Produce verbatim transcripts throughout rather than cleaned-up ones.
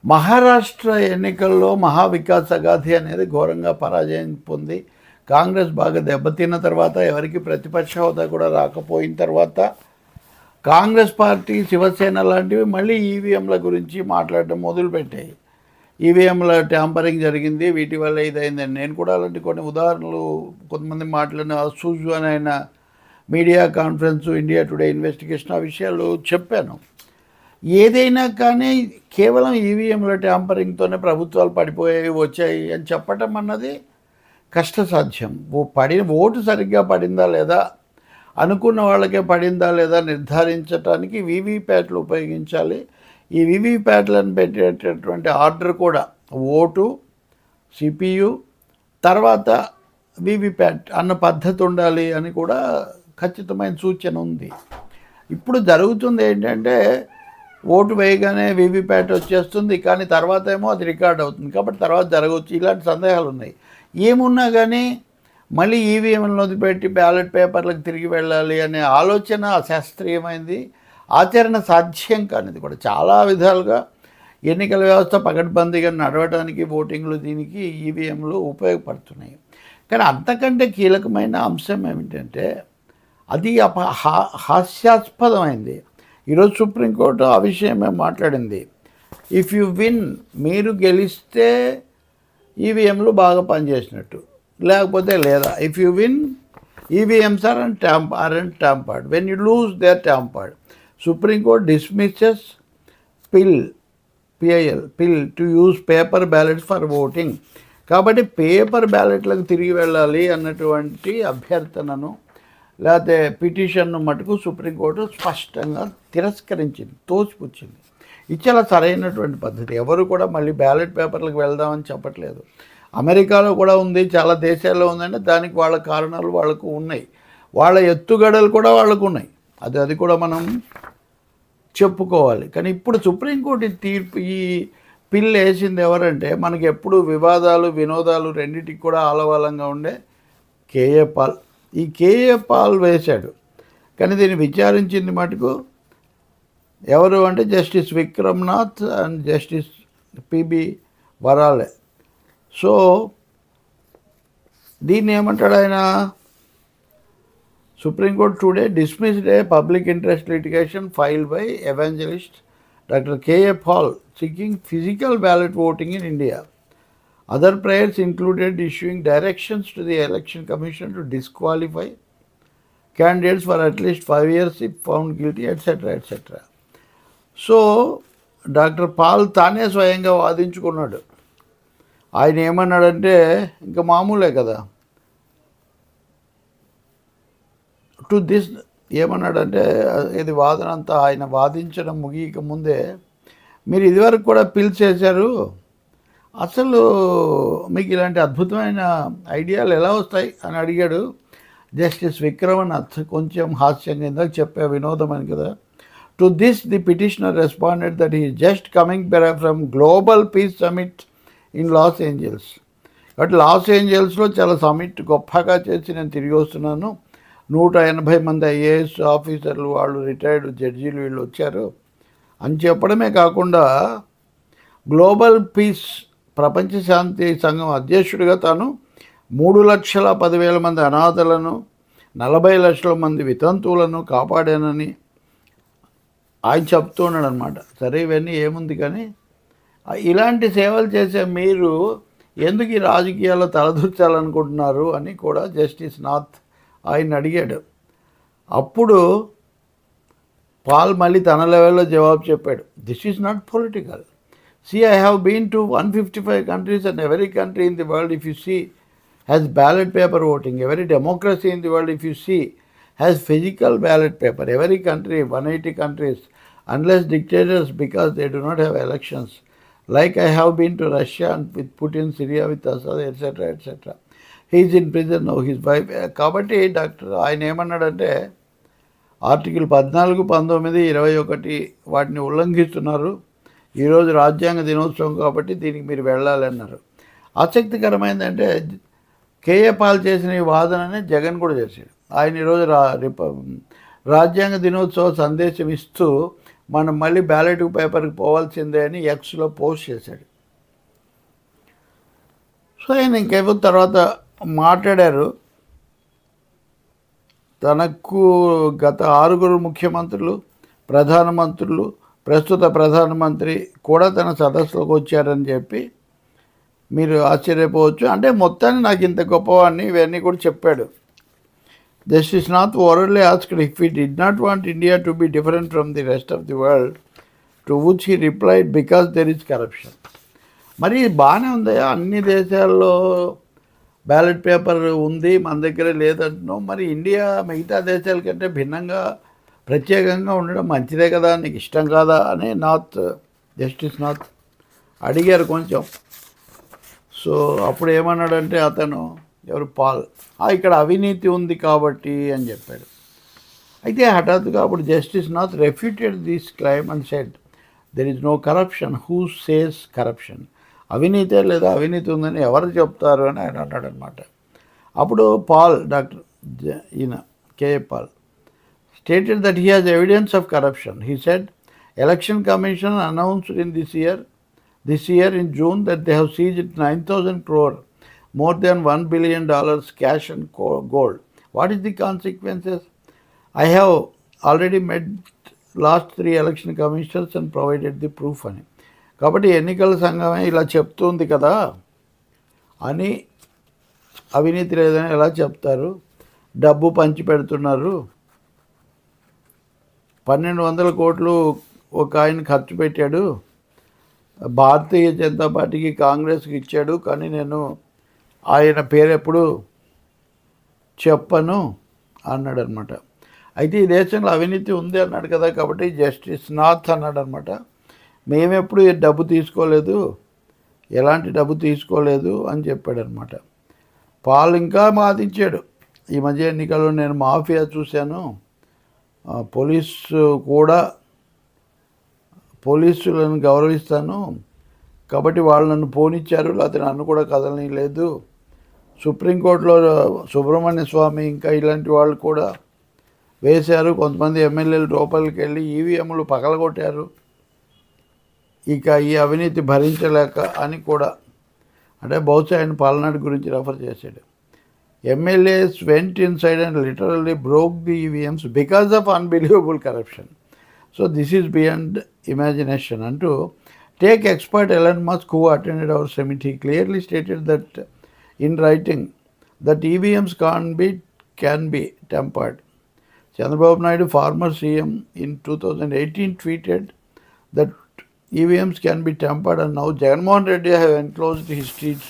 మహారాష్ట్ర ఎన్నికల్లో మహావికాస్ అఘాధి అనేది ఘోరంగా పరాజయం పొంది కాంగ్రెస్ బాగా దెబ్బతిన్న తర్వాత ఎవరికి ప్రతిపక్ష హోదా కూడా రాకపోయిన తర్వాత కాంగ్రెస్ పార్టీ శివసేన లాంటివి మళ్ళీ ఈవీఎంల గురించి మాట్లాడడం మొదలుపెట్టాయి. ఈవీఎంల ట్యాంపరింగ్ జరిగింది, వీటి వల్ల ఇదైందని. నేను కూడా అలాంటి కొన్ని ఉదాహరణలు కొంతమంది మాట్లాడిన సూజు అని ఆయన media conference, India Today investigation ఆ విషయాలు చెప్పాను. ఏదైనా కానీ కేవలం ఈవీఎంల ట్యాంపరింగ్తోనే ప్రభుత్వాలు పడిపోయాయి వచ్చాయి అని చెప్పటం అన్నది కష్టసాధ్యం. ఓ పడిన ఓటు సరిగ్గా పడిందా లేదా, అనుకున్న వాళ్ళకే పడిందా లేదా నిర్ధారించడానికి వీవీప్యాట్లు ఉపయోగించాలి. ఈ వీవీప్యాట్లను పెట్టేటటువంటి ఆర్డర్ కూడా ఓటు, సిపియు, తర్వాత వీవీప్యాట్ అన్న పద్ధతి ఉండాలి అని కూడా ఖచ్చితమైన సూచన ఉంది. ఇప్పుడు జరుగుతుంది ఏంటంటే ఓటు వేయగానే వీవీప్యాట్ వచ్చేస్తుంది, కానీ తర్వాత ఏమో అది రికార్డ్ అవుతుంది, కాబట్టి తర్వాత జరగవచ్చు. ఇలాంటి సందేహాలు ఉన్నాయి. ఏమున్నా కానీ మళ్ళీ ఈవీఎంలను వదిలిపెట్టి బ్యాలెట్ పేపర్లకు తిరిగి వెళ్ళాలి అనే ఆలోచన అశాస్త్రీయమైంది, ఆచరణ సాధ్యం కానిది కూడా. చాలా విధాలుగా ఎన్నికల వ్యవస్థ పకడ్బందీగా నడవడానికి ఓటింగ్లు దీనికి ఈవీఎంలు ఉపయోగపడుతున్నాయి. కానీ అంతకంటే కీలకమైన అంశం ఏమిటంటే అది అప హా హాస్యాస్పదమైంది. ఈరోజు సుప్రీంకోర్టు ఆ విషయమే మాట్లాడింది. ఇఫ్ యు విన్, మీరు గెలిస్తే ఈవీఎంలు బాగా పనిచేసినట్టు, లేకపోతే లేదా. If you win, EVMs are and tamp are and tampered. When you lose they are tampered. Supreme court dismisses PIL PIL PIL to use paper ballots for voting. కాబట్టి పేపర్ బ్యాలెట్లకు తిరిగి వెళ్ళాలి అన్నటువంటి అభ్యర్థనను లేకపోతే పిటిషన్ను మటుకు సుప్రీంకోర్టు స్పష్టంగా తిరస్కరించింది, తోసిపుచ్చింది. ఇది చాలా సరైనటువంటి పద్ధతి. ఎవరు కూడా మళ్ళీ బ్యాలెట్ పేపర్లకు వెళ్దామని చెప్పట్లేదు. అమెరికాలో కూడా ఉంది, చాలా దేశాల్లో ఉందంటే దానికి వాళ్ళ కారణాలు వాళ్ళకు ఉన్నాయి, వాళ్ళ ఎత్తుగడలు కూడా వాళ్ళకు ఉన్నాయి. అది అది కూడా మనం చెప్పుకోవాలి. కానీ ఇప్పుడు సుప్రీంకోర్టు తీర్పు ఈ పిల్ వేసింది ఎవరంటే మనకి ఎప్పుడు వివాదాలు వినోదాలు రెండింటికి కూడా ఆలవాలంగా ఉండే కేఏ పాల్. ఈ కేఏ పాల్ వేశాడు, కానీ దీన్ని విచారించింది మటుకు ఎవరు అంటే justice Vikram Nath and justice PB Varale. So దీన్ని ఏమంటాడు ఆయన, supreme court today dismissed a public interest litigation filed by evangelist doctor KA Paul seeking physical ballot voting in India. Other prayers included issuing directions to the Election Commission to disqualify candidates for at least five years if found guilty, et cetera, et cetera. So doctor Paul తానే స్వయంగా వాదించుకున్నాడు. ఆయన ఏమన్నాడంటే ఇంకా మామూలే కదా. To this ఏమన్నాడంటే ఇది వాదన అంతా ఆయన వాదించడం ముగియక ముందే, మీరు ఇదివరకు కూడా పిల్స్ చేశారు, అసలు మీకు ఇలాంటి అద్భుతమైన ఐడియాలు ఎలా వస్తాయి అని అడిగాడు జస్టిస్ విక్రమనాథ్. కొంచెం హాస్యంగా ఇందాక చెప్పే వినోదం అని కదా. To this the petitioner responded that he just coming from global peace summit in Los Angeles. కాబట్టి లాస్ ఏంజల్స్లో చాలా సమిట్ గొప్పగా చేసి నేను తిరిగి వస్తున్నాను. నూట ఎనభై మంది ఐఏఎస్ ఆఫీసర్లు, వాళ్ళు రిటైర్డ్ జడ్జీలు వీళ్ళు వచ్చారు అని చెప్పడమే కాకుండా గ్లోబల్ పీస్ ప్రపంచ శాంతి సంఘం అధ్యక్షుడిగా తాను మూడు లక్షల పదివేల మంది అనాథలను, నలభై లక్షల మంది వితంతువులను కాపాడానని ఆయన చెప్తున్నాడు అనమాట. సరే ఇవన్నీ ఏముంది, కానీ ఇలాంటి సేవలు చేసే మీరు ఎందుకు ఈ రాజకీయాల్లో తలదూర్చాలనుకుంటున్నారు అని కూడా జస్టిస్ నాథ్ ఆయన అడిగాడు. అప్పుడు పాల్ మళ్ళీ తన లెవెల్లో జవాబు చెప్పాడు. This is not political. See I have been to one fifty five countries and every country in the world if you see has ballot paper voting. Every democracy in the world if you see has physical ballot paper. Every country, one eighty countries, unless dictators because they do not have elections. Like I have been to Russia with Putin, Syria with Assad, et cetera et cetera. He's in prison now, his wife. కాబట్టి doctor ఆయన ఏమన్నాడంటే article పద్నాలుగు, పంతొమ్మిది, ఇరవై ఒకటి వాటిని ఉల్లంఘిస్తున్నారు. ఈరోజు రాజ్యాంగ దినోత్సవం కాబట్టి దీనికి మీరు వెళ్ళాలన్నారు. ఆసక్తికరమైందంటే కేఏ పాల్ చేసిన ఈ వాదననే జగన్ కూడా చేశాడు. ఆయన ఈరోజు రా రాజ్యాంగ దినోత్సవ సందేశం ఇస్తూ మనం మళ్ళీ బ్యాలెట్ పేపర్కి పోవాల్సిందే అని ఎక్స్లో పోస్ట్ చేశాడు. సో ఆయన ఇంకేమో తర్వాత మాట్లాడారు. తనకు గత ఆరుగురు ముఖ్యమంత్రులు, ప్రధానమంత్రులు, ప్రస్తుత ప్రధానమంత్రి కూడా తన సదస్సులోకి వచ్చారని చెప్పి మీరు ఆశ్చర్యపోవచ్చు. అంటే మొత్తాన్ని నాకు ఇంత గొప్పవాడిని ఇవన్నీ కూడా చెప్పాడు. Justice Nath orally asked if he did not want India to be different from the rest of the world, to which he replied because there is corruption. మరి బాగానే ఉందయ్యా, అన్ని దేశాల్లో బ్యాలెట్ పేపర్ ఉంది, మన దగ్గర లేదంటున్నాం. మరి ఇండియా మిగతా దేశాల కంటే భిన్నంగా ప్రత్యేకంగా ఉండడం మంచిదే కదా, నీకు ఇష్టం కాదా అని నాథ్ జస్టిస్ నాథ్ అడిగారు కొంచెం. సో అప్పుడు ఏమన్నాడంటే అతను, ఎవరు పాల్, ఇక్కడ అవినీతి ఉంది కాబట్టి అని చెప్పాడు. అయితే హఠాత్తుగా అప్పుడు justice Nath refuted this claim and said there is no corruption, who says corruption. అవినీతే లేదా, అవినీతి ఉందని ఎవరు చెప్తారు అని ఆయన అన్నాడు అనమాట. అప్పుడు పాల్, డాక్టర్ ఈయన కేఏ పాల్ stated that he has evidence of corruption. He said, Election Commission announced in this year, this year in June that they have seized nine thousand crore, more than one billion dollars cash and gold. What is the consequences? I have already met last three election commissioners and provided the proof అని. కాబట్టి ఎన్నికల సంఘమే ఇలా చెప్తుంది కదా అని అవినీతి లేదని ఎలా చెప్తారు? డబ్బు పంచి పెడుతున్నారు, పన్నెండు వందల కోట్లు ఒక ఆయన ఖర్చు పెట్టాడు, భారతీయ జనతా పార్టీకి కాంగ్రెస్కి ఇచ్చాడు, కానీ నేను ఆయన పేరు ఎప్పుడు చెప్పను అన్నాడు అనమాట. అయితే ఈ దేశంలో అవినీతి ఉంది అన్నాడు కదా, కాబట్టి జస్టిస్ నాథ్ అన్నాడు అనమాట, మేమెప్పుడు డబ్బు తీసుకోలేదు, ఎలాంటి డబ్బు తీసుకోలేదు అని చెప్పాడు అనమాట. పాల్ ఇంకా వాదించాడు, ఈ మధ్య ఎన్నికల్లో నేను మాఫియా చూశాను, పోలీసు కూడా పోలీసులను గౌరవిస్తాను కాబట్టి వాళ్ళు నన్ను పోనిచ్చారు, లేకపోతే నన్ను కూడా కదలని లేదు. సుప్రీంకోర్టులో సుబ్రహ్మణ్య స్వామి ఇంకా ఇలాంటి వాళ్ళు కూడా వేశారు, కొంతమంది ఎమ్మెల్యేలు లోపలికి వెళ్ళి ఈవీఎంలు పగలగొట్టారు, ఇక ఈ అవినీతి భరించలేక అని కూడా, అంటే బహుశా ఆయన పాలనాడు గురించి రెఫర్ చేశాడు. MLAs went inside and literally broke the EVMs because of unbelievable corruption. So this is beyond imagination అంటూ take expert Elon Musk who attended our summit, he clearly stated that in writing that EVMs can be can be tampered. Chandrababu Naidu, former C M in two thousand eighteen, tweeted that E V Ms can be tampered, and now Jagannath Reddy have enclosed his tweets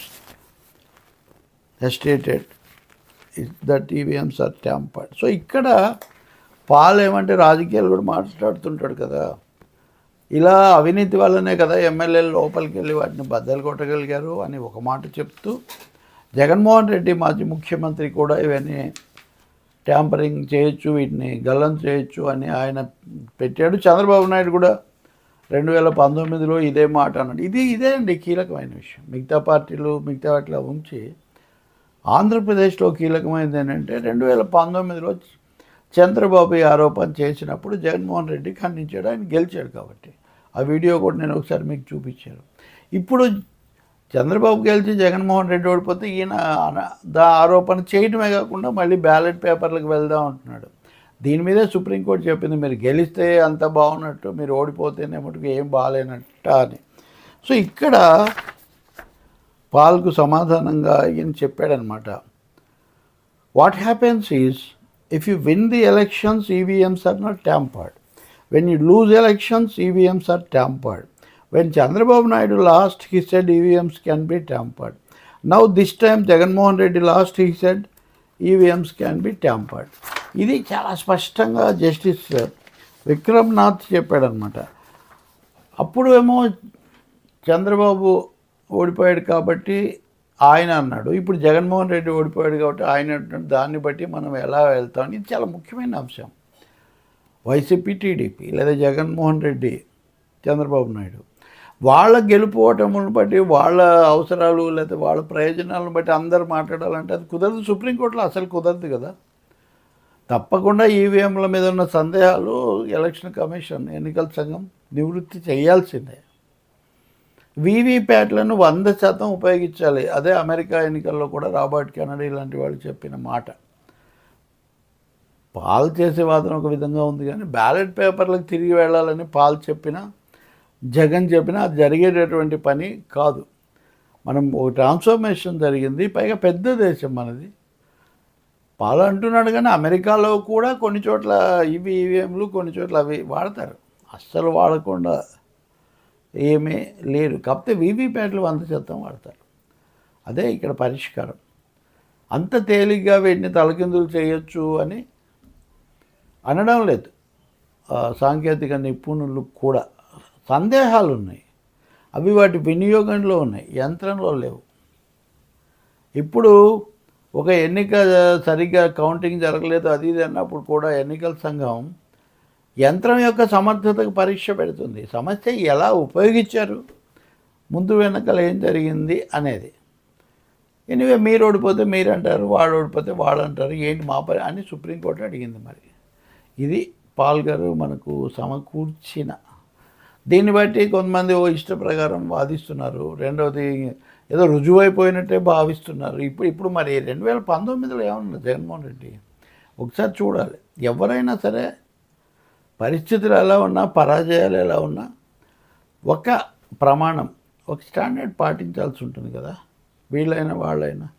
has stated that E V Ms are tampered. So ఇక్కడ పాల్ ఏమంటే రాజకీయాలు కూడా మాట్లాడుతుంటాడు కదా, ఇలా అవినీతి వల్లనే కదా ఎమ్మెల్యేలు లోపలికి వెళ్ళి వాటిని బద్దలు కొట్టగలిగారు అని ఒక మాట చెప్తూ, జగన్మోహన్ రెడ్డి మాజీ ముఖ్యమంత్రి కూడా ఇవన్నీ ట్యాంపరింగ్ చేయొచ్చు, వీటిని గల్లం చేయొచ్చు అని ఆయన పెట్టాడు. చంద్రబాబు నాయుడు కూడా రెండు వేల పంతొమ్మిదిలో ఇదే మాట అన్నాడు. ఇది ఇదే అండి కీలకమైన విషయం. మిగతా పార్టీలు మిగతా వాటిలో ఉంచి ఆంధ్రప్రదేశ్లో కీలకమైనది ఏంటంటే రెండు వేల పంతొమ్మిదిలో చంద్రబాబు ఆరోపణ చేసినప్పుడు జగన్మోహన్ రెడ్డి ఖండించాడు, ఆయన గెలిచాడు కాబట్టి. ఆ వీడియో కూడా నేను ఒకసారి మీకు చూపించాను. ఇప్పుడు చంద్రబాబు గెలిచి జగన్మోహన్ రెడ్డి ఓడిపోతే ఈయన దా ఆరోపణ చేయడమే కాకుండా మళ్ళీ బ్యాలెట్ పేపర్లకు వెళ్దాం అంటున్నాడు. దీని మీదే సుప్రీంకోర్టు చెప్పింది, మీరు గెలిస్తే అంత బాగున్నట్టు, మీరు ఓడిపోతేనే మటుకు ఏం బాగాలేనట్ట అని. సో ఇక్కడ పాల్కు సమాధానంగా ఈయన చెప్పాడనమాట, what happens is if you win the elections EVMs are not tampered, when you lose elections EVMs are tampered. When Chandrababu Naidu lost, he said E V Ms can be tampered. Now this time Jagannath Reddy lost, he said E V Ms can be tampered. ఇది చాలా స్పష్టంగా justice Vikram Nath చెప్పాడనమాట. అప్పుడు ఏమో చంద్రబాబు ఓడిపోయాడు కాబట్టి ఆయన అన్నాడు, ఇప్పుడు జగన్మోహన్ రెడ్డి ఓడిపోయాడు కాబట్టి ఆయన అంటున్నాడు. దాన్ని బట్టి మనం ఎలా వెళ్తాం, ఇది చాలా ముఖ్యమైన అంశం. వైసీపీ, టీడీపీ లేదా జగన్మోహన్ రెడ్డి, చంద్రబాబు నాయుడు వాళ్ళ గెలుపోవటములను బట్టి, వాళ్ళ అవసరాలు లేదా వాళ్ళ ప్రయోజనాలను బట్టి అందరూ మాట్లాడాలంటే అది కుదరదు. సుప్రీంకోర్టులో అసలు కుదరదు కదా. తప్పకుండా ఈవీఎంల మీద ఉన్న సందేహాలు ఎలక్షన్ కమిషన్ ఎన్నికల సంఘం నివృత్తి చేయాల్సిందే. వీవీప్యాట్లను వంద శాతం ఉపయోగించాలి. అదే అమెరికా ఎన్నికల్లో కూడా రాబర్ట్ కెనడీ లాంటి వాళ్ళు చెప్పిన మాట. పాల్ చేసే వాదన ఒక విధంగా ఉంది, కానీ బ్యాలెట్ పేపర్లకు తిరిగి వెళ్ళాలని పాల్ చెప్పినా జగన్ చెప్పినా అది జరిగేటటువంటి పని కాదు. మనం ఒక ట్రాన్స్ఫర్మేషన్ జరిగింది, పైగా పెద్ద దేశం మనది. పాల్ అంటున్నాడు కానీ అమెరికాలో కూడా కొన్ని చోట్ల ఇవి ఈవీఎంలు కొన్ని చోట్ల అవి వాడతారు. అస్సలు వాడకుండా ఏమీ లేరు. కాకపోతే వీవీప్యాట్లు వంద శాతం వాడతారు. అదే ఇక్కడ పరిష్కారం. అంత తేలిగ్గా వీటిని తలకిందులు చేయొచ్చు అని అనడం లేదు. సాంకేతిక నిపుణులు కూడా సందేహాలు ఉన్నాయి. అవి వాటి వినియోగంలో ఉన్నాయి, యంత్రంలో లేవు. ఇప్పుడు ఒక ఎన్నిక సరిగ్గా కౌంటింగ్ జరగలేదు అది ఇది అన్నప్పుడు కూడా ఎన్నికల సంఘం యంత్రం యొక్క సమర్థతకు పరీక్ష పెడుతుంది. సమస్య ఎలా ఉపయోగించారు, ముందు వెనకలు ఏం జరిగింది అనేది. ఎనివే మీరు ఓడిపోతే మీరు అంటారు, వాడు ఓడిపోతే వాడు అంటారు, ఏంటి మా పని అని సుప్రీంకోర్టు అడిగింది. మరి ఇది పాల్ గారు మనకు సమకూర్చిన దీన్ని బట్టి కొంతమంది ఓ ఇష్ట ప్రకారం వాదిస్తున్నారు. రెండవది ఏదో రుజువైపోయినట్టే భావిస్తున్నారు. ఇప్పుడు ఇప్పుడు మరి రెండు వేల పంతొమ్మిదిలో ఏమన్నా జగన్మోహన్ రెడ్డి ఒకసారి చూడాలి. ఎవరైనా సరే పరిస్థితులు ఎలా ఉన్నా, పరాజయాలు ఎలా ఉన్నా ఒక ప్రమాణం, ఒక స్టాండర్డ్ పాటించాల్సి ఉంటుంది కదా, వీళ్ళైనా వాళ్ళైనా.